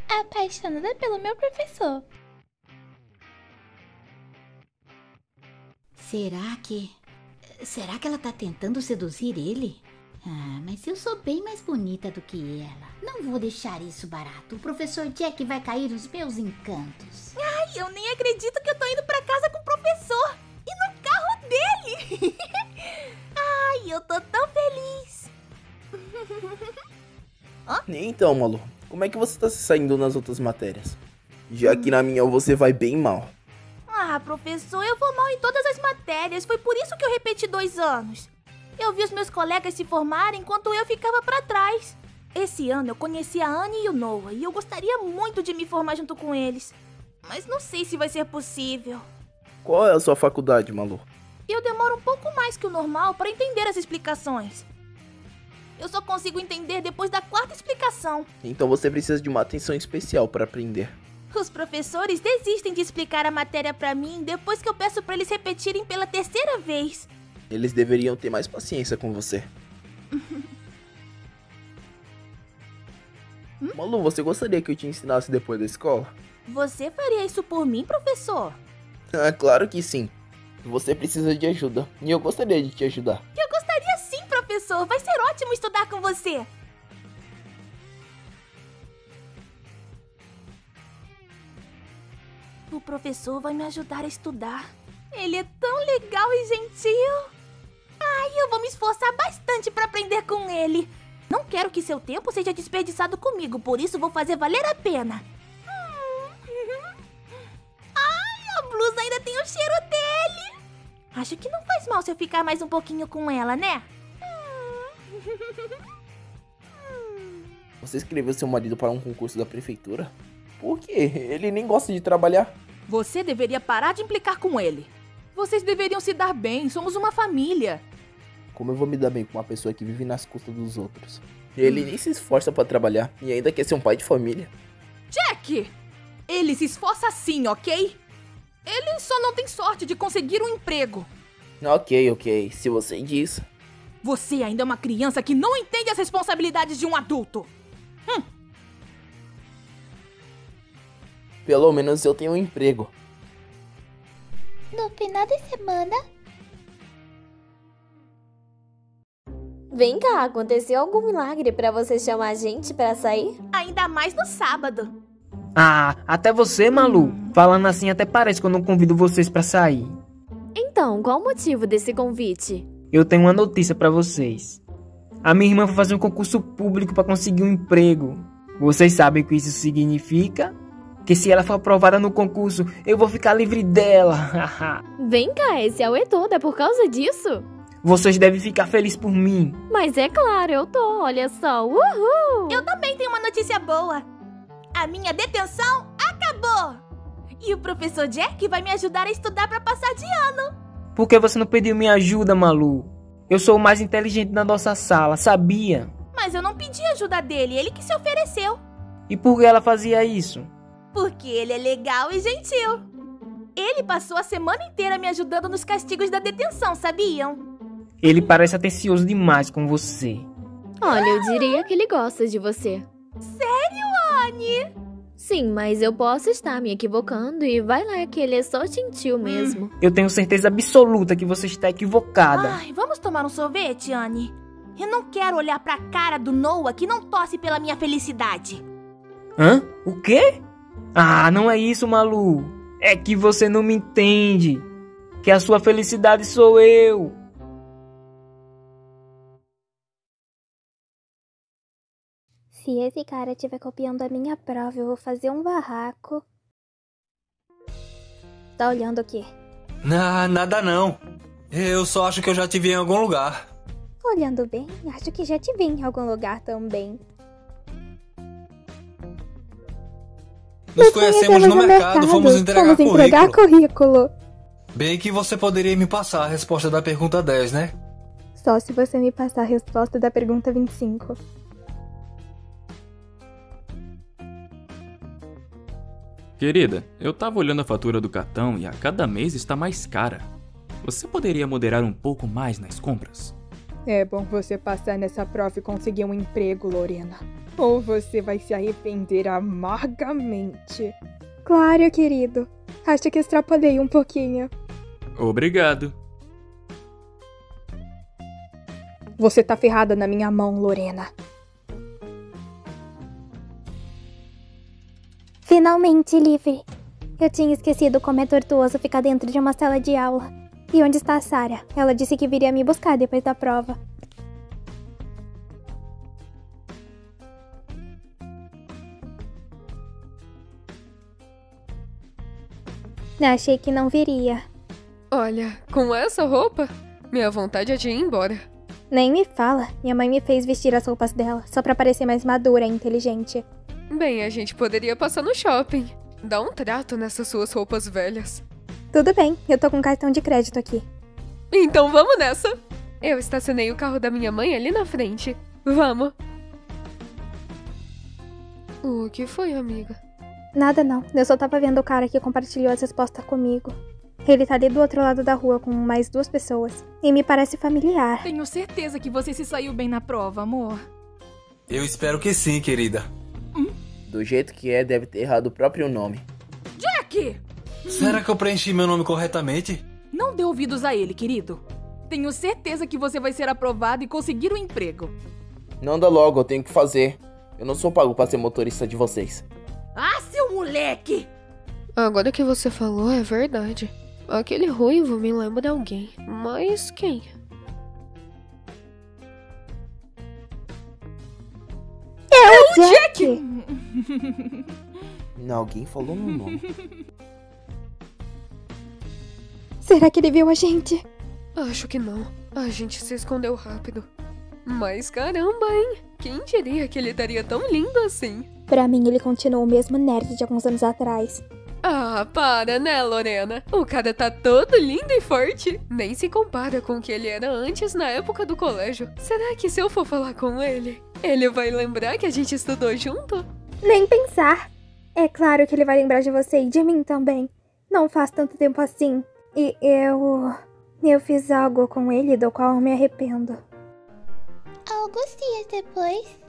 Apaixonada pelo meu professor. Será que ela tá tentando seduzir ele? Ah, mas eu sou bem mais bonita do que ela. Não vou deixar isso barato. O professor Jack vai cair nos meus encantos. Ai, eu nem acredito que eu tô indo pra casa com o professor. E no carro dele. Ai, eu tô tão feliz. Então, Malu, como é que você tá se saindo nas outras matérias? Já que na minha você vai bem mal. Ah, professor, eu vou mal em todas as matérias. Foi por isso que eu repeti 2 anos. Eu vi os meus colegas se formarem enquanto eu ficava pra trás. Esse ano eu conheci a Anne e o Noah e eu gostaria muito de me formar junto com eles. Mas não sei se vai ser possível. Qual é a sua faculdade, Malu? Eu demoro um pouco mais que o normal para entender as explicações. Eu só consigo entender depois da 4ª explicação. Então você precisa de uma atenção especial para aprender. Os professores desistem de explicar a matéria pra mim depois que eu peço pra eles repetirem pela 3ª vez. Eles deveriam ter mais paciência com você. Malu, você gostaria que eu te ensinasse depois da escola? Você faria isso por mim, professor? Ah, claro que sim. Você precisa de ajuda e eu gostaria de te ajudar. Eu gostaria sim, professor. Vai ser ótimo estudar com você. O professor vai me ajudar a estudar. Ele é tão legal e gentil. Ai, eu vou me esforçar bastante para aprender com ele. Não quero que seu tempo seja desperdiçado comigo, por isso vou fazer valer a pena. Ai, a blusa ainda tem o cheiro dele. Acho que não faz mal se eu ficar mais um pouquinho com ela, né? Você escreveu seu marido para um concurso da prefeitura? Por quê? Ele nem gosta de trabalhar. Você deveria parar de implicar com ele. Vocês deveriam se dar bem, somos uma família. Como eu vou me dar bem com uma pessoa que vive nas custas dos outros? Ele nem se esforça para trabalhar e ainda quer ser um pai de família. Jack! Ele se esforça sim, ok? Ele só não tem sorte de conseguir um emprego. Ok, se você diz. Você ainda é uma criança que não entende as responsabilidades de um adulto. Pelo menos eu tenho um emprego. No final de semana, Vem cá, aconteceu algum milagre pra você chamar a gente pra sair? Ainda mais no sábado. Ah, até você, Malu. Falando assim até parece que eu não convido vocês pra sair. Então, qual o motivo desse convite? Eu tenho uma notícia pra vocês. A minha irmã foi fazer um concurso público pra conseguir um emprego. Vocês sabem o que isso significa? Que se ela for aprovada no concurso, eu vou ficar livre dela. Vem cá, esse é o todo, é por causa disso? Vocês devem ficar felizes por mim. Mas é claro, eu tô, olha só, uhul! Eu também tenho uma notícia boa. A minha detenção acabou. E o professor Jack vai me ajudar a estudar pra passar de ano. Por que você não pediu minha ajuda, Malu? Eu sou o mais inteligente da nossa sala, sabia? Mas eu não pedi ajuda dele, ele que se ofereceu. E por que ela fazia isso? Porque ele é legal e gentil. Ele passou a semana inteira me ajudando nos castigos da detenção, sabiam? Ele parece atencioso demais com você. Olha, eu diria que ele gosta de você. Sério, Anne? Sim, mas eu posso estar me equivocando e vai lá que ele é só gentil mesmo. Eu tenho certeza absoluta que você está equivocada. Ai, vamos tomar um sorvete, Anne? Eu não quero olhar pra cara do Noah que não torce pela minha felicidade. Hã? O quê? Ah, não é isso, Malu. É que você não me entende. Que a sua felicidade sou eu. se esse cara estiver copiando a minha prova, eu vou fazer um barraco. Tá olhando o quê? Nada não. Eu só acho que eu já te vi em algum lugar. Olhando bem, acho que já te vi em algum lugar também. Nos conhecemos no mercado, fomos entregar currículo. Bem que você poderia me passar a resposta da pergunta 10, né? Só se você me passar a resposta da pergunta 25. Querida, eu tava olhando a fatura do cartão e a cada mês está mais cara. Você poderia moderar um pouco mais nas compras? É bom você passar nessa prova e conseguir um emprego, Lorena. ou você vai se arrepender amargamente. Claro, querido. Acho que extrapolei um pouquinho. Obrigado. Você tá ferrada na minha mão, Lorena. Finalmente livre. Eu tinha esquecido como é tortuoso ficar dentro de uma sala de aula. E onde está a Sarah? Ela disse que viria me buscar depois da prova. Achei que não viria. Olha, com essa roupa, minha vontade é de ir embora. Nem me fala. Minha mãe me fez vestir as roupas dela, só pra parecer mais madura e inteligente. Bem, a gente poderia passar no shopping. Dá um trato nessas suas roupas velhas. Tudo bem, eu tô com cartão de crédito aqui. Então vamos nessa. Eu estacionei o carro da minha mãe ali na frente. Vamos. O que foi, amiga? Nada não, eu só tava vendo o cara que compartilhou as respostas comigo. Ele tá ali do outro lado da rua com mais 2 pessoas. E me parece familiar. Tenho certeza que você se saiu bem na prova, amor. Eu espero que sim, querida. Do jeito que é, deve ter errado o próprio nome. Jack! Será que eu preenchi meu nome corretamente? Não dê ouvidos a ele, querido. Tenho certeza que você vai ser aprovado e conseguir um emprego. Não anda logo, eu tenho que fazer. Eu não sou pago pra ser motorista de vocês. Ah, seu moleque! Agora que você falou, é verdade. Aquele ruivo me lembra alguém. Mas quem? É o Jack! Não, alguém falou meu nome. Será que ele viu a gente? Acho que não. A gente se escondeu rápido. Mas caramba, hein? Quem diria que ele estaria tão lindo assim? Pra mim, ele continua o mesmo nerd de alguns anos atrás. Ah, para, né, Lorena? O cara tá todo lindo e forte. Nem se compara com o que ele era antes na época do colégio. Será que se eu for falar com ele, ele vai lembrar que a gente estudou junto? Nem pensar. É claro que ele vai lembrar de você e de mim também. Não faz tanto tempo assim. E eu fiz algo com ele do qual eu me arrependo. Alguns dias depois...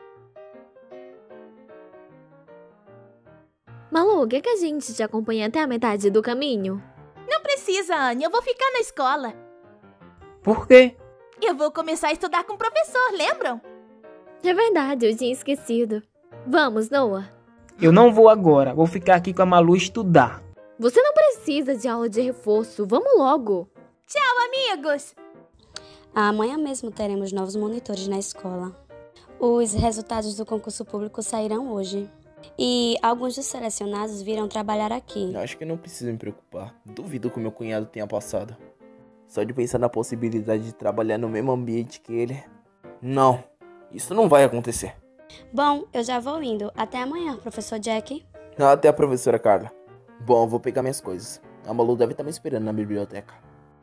Malu, quer que a gente te acompanhe até a metade do caminho? Não precisa, Anne. Eu vou ficar na escola. Por quê? Eu vou começar a estudar com o professor, lembram? É verdade, eu tinha esquecido. Vamos, Noah. Eu não vou agora, vou ficar aqui com a Malu estudar. Você não precisa de aula de reforço, vamos logo. Tchau, amigos! Amanhã mesmo teremos novos monitores na escola. Os resultados do concurso público sairão hoje. E alguns dos selecionados virão trabalhar aqui. Acho que não preciso me preocupar. Duvido que o meu cunhado tenha passado. Só de pensar na possibilidade de trabalhar no mesmo ambiente que ele. Não, isso não vai acontecer. Bom, eu já vou indo. Até amanhã, professor Jack. Até a professora Carla. Bom, eu vou pegar minhas coisas. A Malu deve estar me esperando na biblioteca.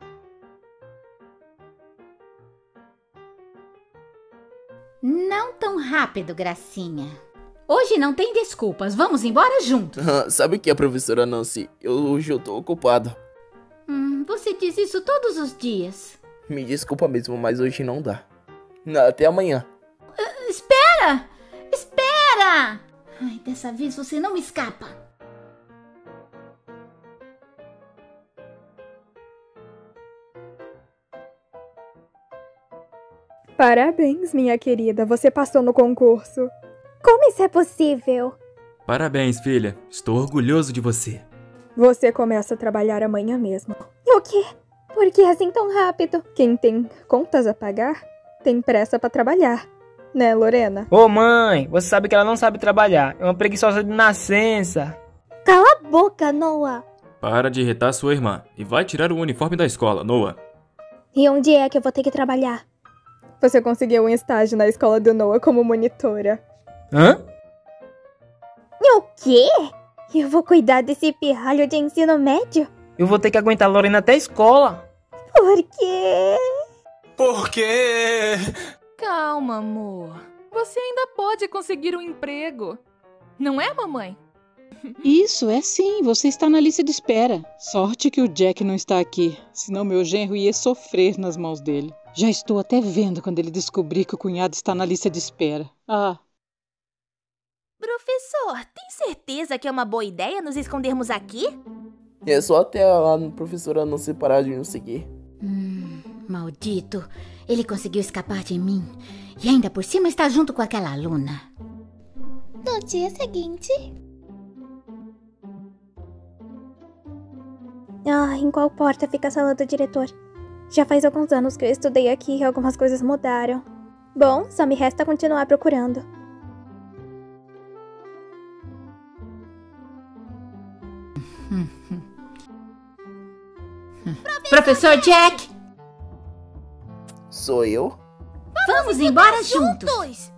Não tão rápido, gracinha. Hoje não tem desculpas, vamos embora juntos. Sabe o que, professora Nancy? Hoje eu tô ocupado. Você diz isso todos os dias. Me desculpa mesmo, mas hoje não dá. Até amanhã. Espera! Espera! Ai, dessa vez você não escapa. Parabéns, minha querida. Você passou no concurso. Como isso é possível? Parabéns, filha. Estou orgulhoso de você. Você começa a trabalhar amanhã mesmo. O quê? Por que assim tão rápido? Quem tem contas a pagar, tem pressa pra trabalhar. Né, Lorena? Ô mãe, você sabe que ela não sabe trabalhar. É uma preguiçosa de nascença. Cala a boca, Noah. Para de irritar sua irmã e vai tirar o uniforme da escola, Noah. E onde é que eu vou ter que trabalhar? Você conseguiu um estágio na escola do Noah como monitora. Hã? O quê? Eu vou cuidar desse pirralho de ensino médio? Eu vou ter que aguentar a Lorena até a escola. Por quê? Por quê? Calma, amor. Você ainda pode conseguir um emprego. Não é, mamãe? Isso, é sim. Você está na lista de espera. Sorte que o Jack não está aqui. Senão meu genro ia sofrer nas mãos dele. Já estou até vendo quando ele descobrir que o cunhado está na lista de espera. Ah... Professor, tem certeza que é uma boa ideia nos escondermos aqui? É só até a professora não se parar de nos seguir. Maldito. Ele conseguiu escapar de mim. E ainda por cima está junto com aquela aluna. No dia seguinte... em qual porta fica a sala do diretor? Já faz alguns anos que eu estudei aqui e algumas coisas mudaram. Bom, só me resta continuar procurando. Professor Jack! Sou eu? Vamos embora juntos!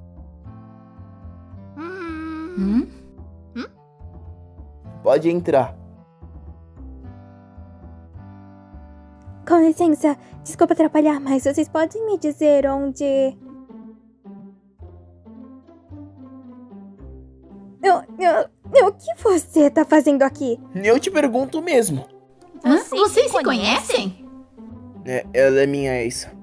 Pode entrar. Com licença, desculpa atrapalhar, mas vocês podem me dizer onde... O que você tá fazendo aqui? Eu te pergunto mesmo. Vocês se conhecem? Ela é minha ex.